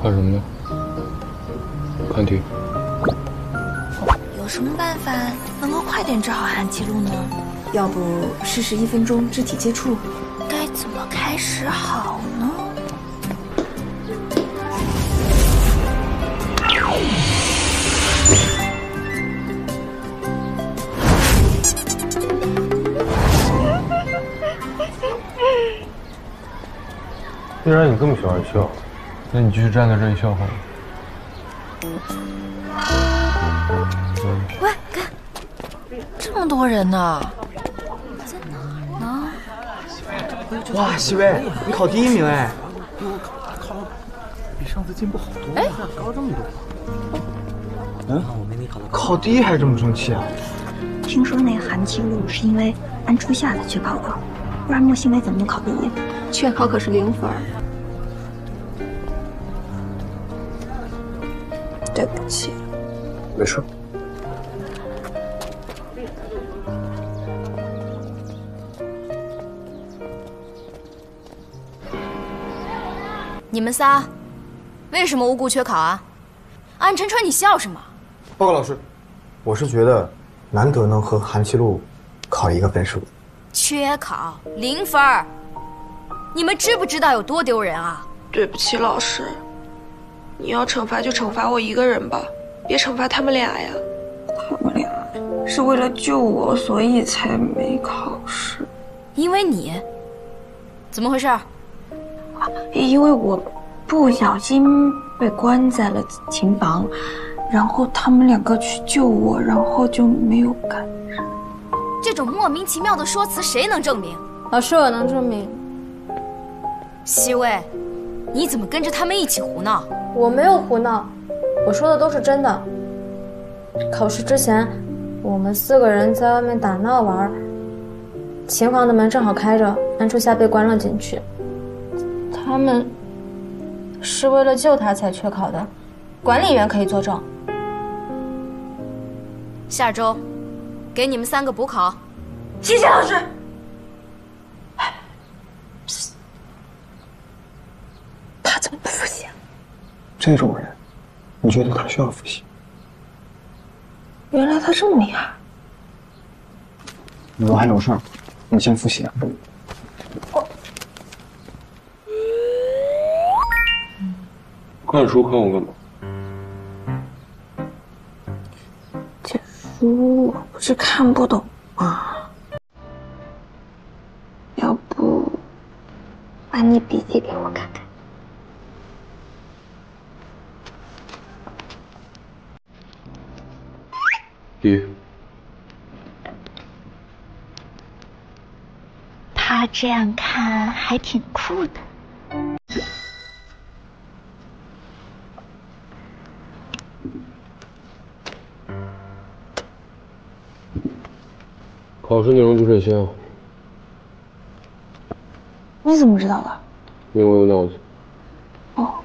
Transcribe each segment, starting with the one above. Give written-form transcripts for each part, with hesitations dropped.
看什么呢？看题。 有什么办法能够快点治好韩七路呢？ 要不试试1分钟肢体接触？ 该怎么开始好呢？ 既然你这么喜欢笑，那你继续站在这里笑好了。 喂，看，这么多人呢，在哪儿呢？ 哇，西薇，你考第1名哎！ 考比上次进步好多， 哎， 高这么多。 我没考到，考第1还这么争气啊？ 听说那个韩七路是因为安初夏才去考的，不然莫新薇怎么能考第1？ 缺考可是0分。 对不起， 没事。 你们仨为什么无故缺考啊？安晨川，你笑什么？ 报告老师，我是觉得难得能和韩七路考一个分数。 缺考0分，你们知不知道有多丢人啊？ 对不起，老师，你要惩罚就惩罚我一个人吧，别惩罚他们俩呀。他们俩是为了救我，所以才没考试。 因为你？怎么回事？ 因为我不小心被关在了琴房，然后他们2个去救我，然后就没有赶上。 这种莫名其妙的说辞，谁能证明？ 老师，我能证明。 西薇，你怎么跟着他们一起胡闹？ 我没有胡闹，我说的都是真的。考试之前，我们4个人在外面打闹玩，琴房的门正好开着，安初夏被关了进去。他们是为了救他才缺考的，管理员可以作证。 下周给你们3个补考。 谢谢老师。他怎么不复习啊？ 这种人，你觉得他需要复习？ 原来他这么厉害。 我还有事儿，你先复习啊。 看书看我干嘛？ 这书我不是看不懂吗？要不把你笔记给我看看。 他这样看还挺酷的。 考试内容就这些啊。 你怎么知道的？ 因为我有脑子。 哦。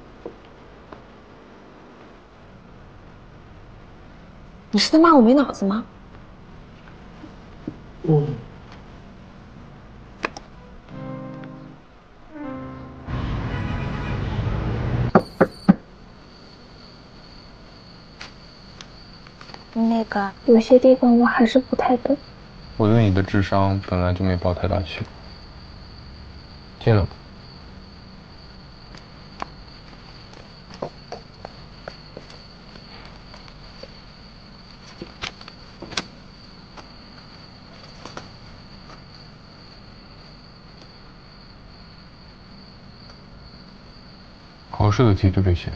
你是在骂我没脑子吗？那个有些地方我还是不太懂。 我对你的智商本来就没抱太大希望。进来吧。考试的题就这些。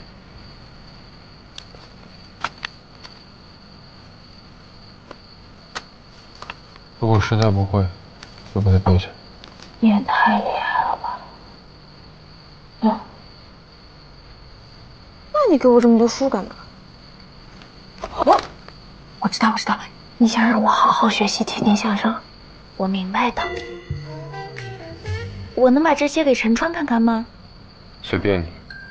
如果实在不会，就把它背下来。 你也太厉害了吧！那你给我这么多书干嘛？我知道，你想让我好好学习，天天向上。 我明白的。我能把这些给陈川看看吗？ 随便你。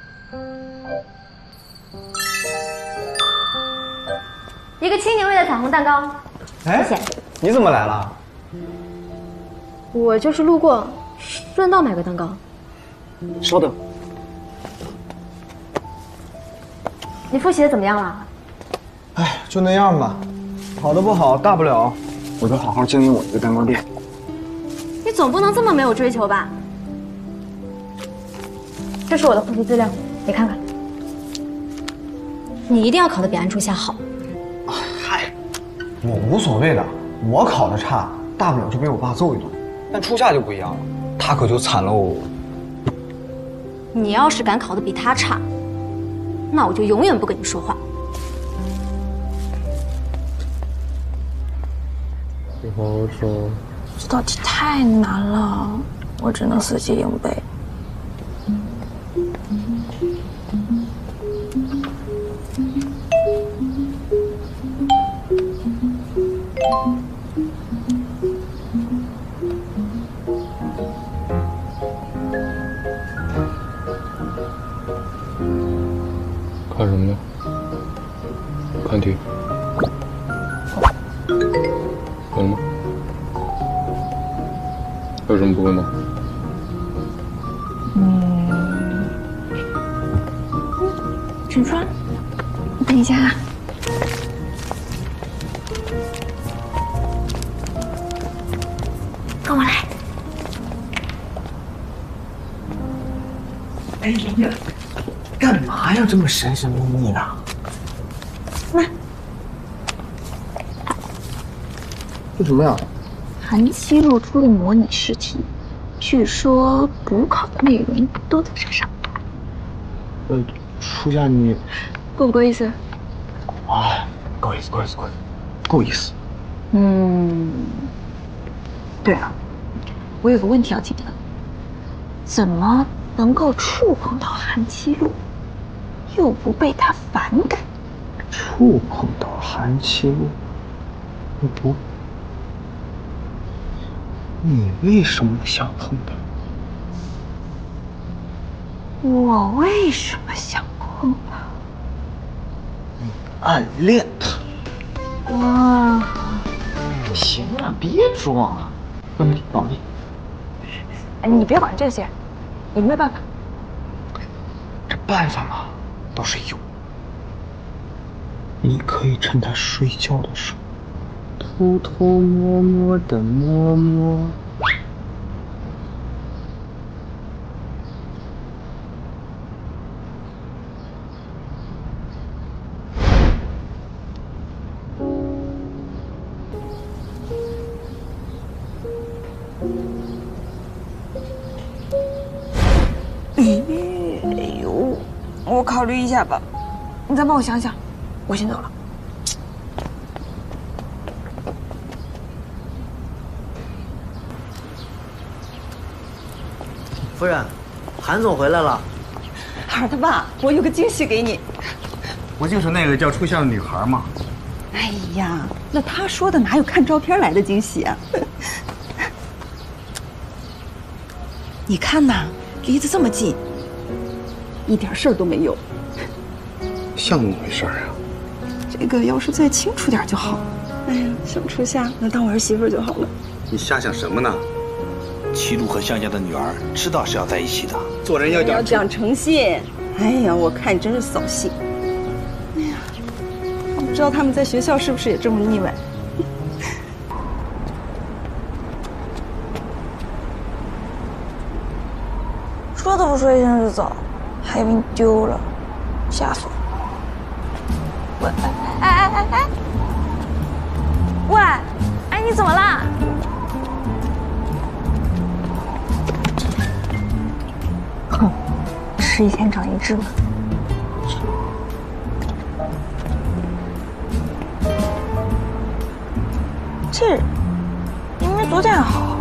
一个青柠味的彩虹蛋糕，谢谢。 你怎么来了？ 我就是路过，顺道买个蛋糕。 稍等。 你复习的怎么样了？ 哎，就那样吧，好的不好，大不了我就好好经营我这个蛋糕店。 你总不能这么没有追求吧？这是我的复习资料，你看看。你一定要考得比安初夏好。 嗨，我无所谓的，我考得差，大不了就被我爸揍一顿。但初夏就不一样了，他可就惨喽。 你要是敢考得比他差，那我就永远不跟你说话。 你好好说。 这道题太难了，我只能死记硬背。 看什么呢？看题。有了吗？有什么不会吗？ 陈川，等一下啊。跟我来。 哎呀，干嘛呀？这么神神秘秘的？ 那这什么呀？ 韩七露出的模拟试题，据说补考的内容都在这上。 初夏你够不够意思？ 啊，够意思，够意思，够意思，够意思。 对了，我有个问题要请问，怎么能够触碰到韩七露，又不被他反感？ 触碰到韩七露，又不，你为什么想碰他？ 我为什么想碰他？ 暗恋他。 哇， 行了，别装了，问题搞定。 哎，你别管这些，有没有办法？ 这办法嘛，倒是有。你可以趁他睡觉的时候，偷偷摸摸的摸摸。 哎呦，我考虑一下吧，你再帮我想想，我先走了。 夫人，韩总回来了。 孩儿他爸，我有个惊喜给你。 不就是那个叫初夏的女孩吗？ 哎呀，那他说的哪有看照片来的惊喜啊？你看呐，离得这么近，一点事儿都没有。 像那么回事啊？ 这个要是再清楚点就好。哎呀，小初夏能当我儿媳妇就好了。 你瞎想什么呢？齐鲁和向家的女儿知道是要在一起的，做人要讲诚信。哎呀，我看你真是扫兴。哎呀，我不知道他们在学校是不是也这么腻歪。 说都不说一声就走，还以为你丢了，吓死我！喂，哎！喂，哎，你怎么啦？哼，吃一堑长一智嘛。这明明昨天还好。